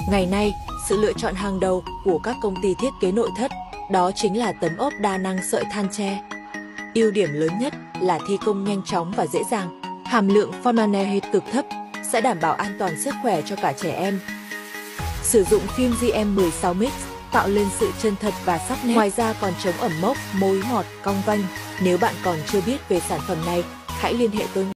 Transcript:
Ngày nay, sự lựa chọn hàng đầu của các công ty thiết kế nội thất đó chính là tấm ốp đa năng sợi than tre. Ưu điểm lớn nhất là thi công nhanh chóng và dễ dàng. Hàm lượng formaldehyde cực thấp sẽ đảm bảo an toàn sức khỏe cho cả trẻ em. Sử dụng phim GM16 Mix tạo lên sự chân thật và sắc nét. Ngoài ra còn chống ẩm mốc, mối ngọt, cong vênh. Nếu bạn còn chưa biết về sản phẩm này, hãy liên hệ tôi.